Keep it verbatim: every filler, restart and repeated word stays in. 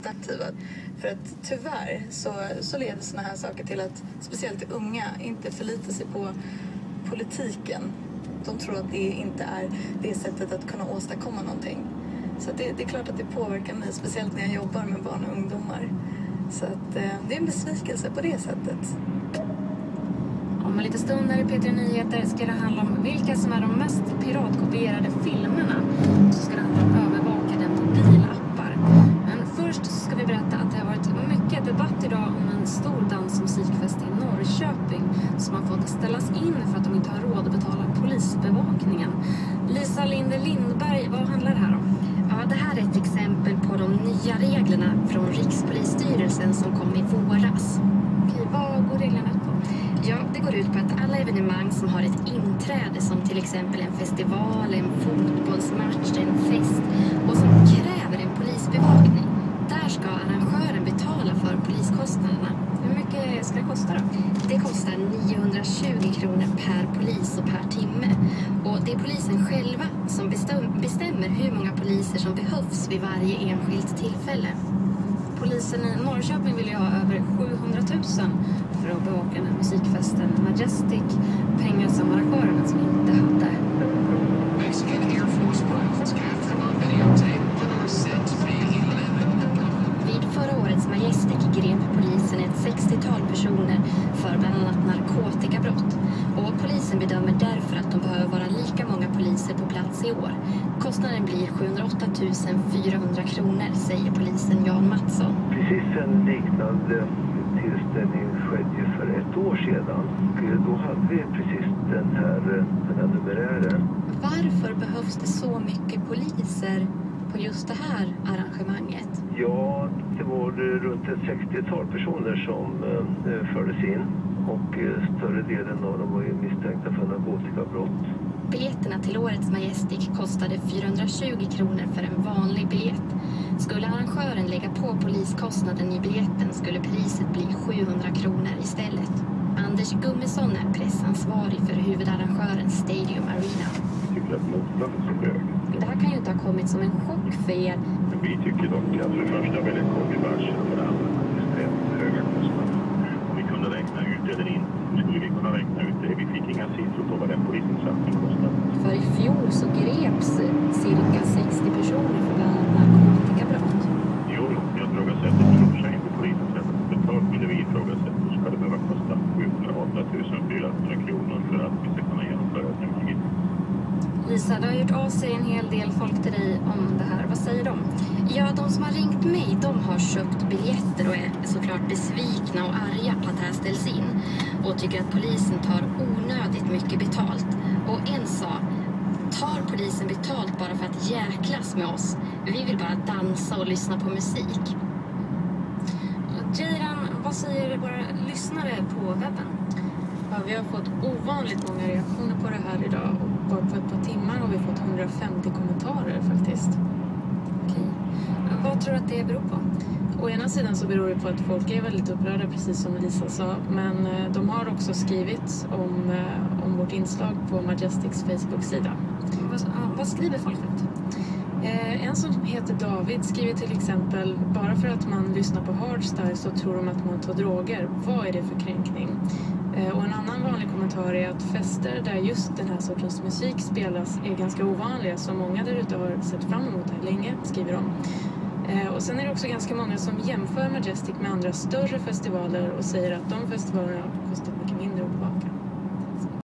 aktiva. För att tyvärr så, så leder såna här saker till att speciellt unga inte förlitar sig på politiken. De tror att det inte är det sättet att kunna åstadkomma någonting. Så det, det är klart att det påverkar mig, speciellt när jag jobbar med barn och ungdomar. Så att, eh, det är en besvikelse på det sättet. Om en liten stund här i P tre Nyheter ska det handla om vilka som är de mest piratkopierade filmerna. Så ska det handla om övervakade mobilappar. Men först ska vi berätta att det har varit mycket debatt idag om en stor dans- och musikfest i Norrköping som har fått ställas in för att de inte har råd att betala polisbevakningen. Lisa Linde Lindberg, vad handlar det här om? Ja, det här är ett exempel på de nya reglerna från Rikspolisstyrelsen som kom i våras. Okej, vad går reglerna ut på? Ja, det går ut på att alla evenemang som har ett inträde som till exempel en festival, en fotbollsmatch, en fest och som kräver en polisbevakning, där ska arrangören betala för poliskostnaderna. Hur mycket ska det kosta då? Det kostar niohundratjugo kronor per polis och per timme. Och det är polisen själva som bestämmer hur många poliser som behövs vid varje enskilt tillfälle. Polisen i Norrköping vill ju ha över sjuhundratusen för att bevaka den här musikfesten Majestic. Pengar som arrangörerna som inte hade. Mexican Air Force pilots captured on videotape when they were said to be eleven. Vid förra årets Majestic grep polisen ett sextiotal personer för bland annat narkotikabrott. Och polisen bedömer därför att de behöver vara lika många poliser på plats i år. Kostnaden blir sjuhundraåtta tusen fyrahundra kronor, säger polisen Jan Mattsson. Precis en liknande tillställning skedde för ett år sedan. Och då hade vi precis den här, den här numerären. Varför behövs det så mycket poliser på just det här arrangemanget? Ja, det var runt ett sextiotal personer som eh, fördes in. Och eh, större delen av dem var ju misstänkta för narkotikabrott. Biljetterna till årets Majestic kostade fyrahundratjugo kronor för en vanlig biljett. Skulle arrangören lägga på poliskostnaden i biljetten skulle priset bli sjuhundra kronor istället. Anders Gummesson är pressansvarig för huvudarrangören Stadium Arena. Jag tycker att notan är så hög. Det här kan ju inte ha kommit som en chock för er. Men vi tycker dock att för det första väldigt kort i branschen och för det andra extremt höga kostnader. Om vi kunde räkna ut det eller inte skulle vi kunna räkna ut det. Vi fick inga siffror på vad den polisinsatsen kostade. För i fjol så greps cirka sextio personer för bland annat narkotikabrott. Jo, jag ifrågasätter i och för sig inte polisens sätt att betala, men det vi ifrågasätter så ska det behöva kosta sjuhundraåtta tusen fyrahundra kronor för att vi ska kunna genomföra evenemanget. Lisa, det har gjort av sig en hel del folk till dig om det här. Vad säger de? Ja, de som har ringt mig, de har köpt biljetter och är såklart besvikna och arga på att det här ställs in. Och tycker att polisen tar onödigt mycket betalt. Och en sa, tar polisen betalt bara för att jäklas med oss? Vi vill bara dansa och lyssna på musik. Jiran, vad säger våra lyssnare på webben? Ja, vi har fått ovanligt många reaktioner på det här idag. Och bara på ett par timmar har vi fått hundrafemtio kommentarer faktiskt. Okej. Vad tror du att det beror på? Å ena sidan så beror det på att folk är väldigt upprörda, precis som Lisa sa. Men de har också skrivit om, om vårt inslag på Majestics Facebook-sida. Vad, vad skriver folk ut? Eh, en som heter David skriver till exempel: bara för att man lyssnar på hardstyle så tror de att man tar droger. Vad är det för kränkning? Eh, och en annan vanlig kommentar är att fester där just den här sortens musik spelas är ganska ovanliga. Så många där ute har sett fram emot det här länge, skriver de. Eh, och sen är det också ganska många som jämför Majestic med andra större festivaler och säger att de festivalerna har kostat mycket mindre att bevaka.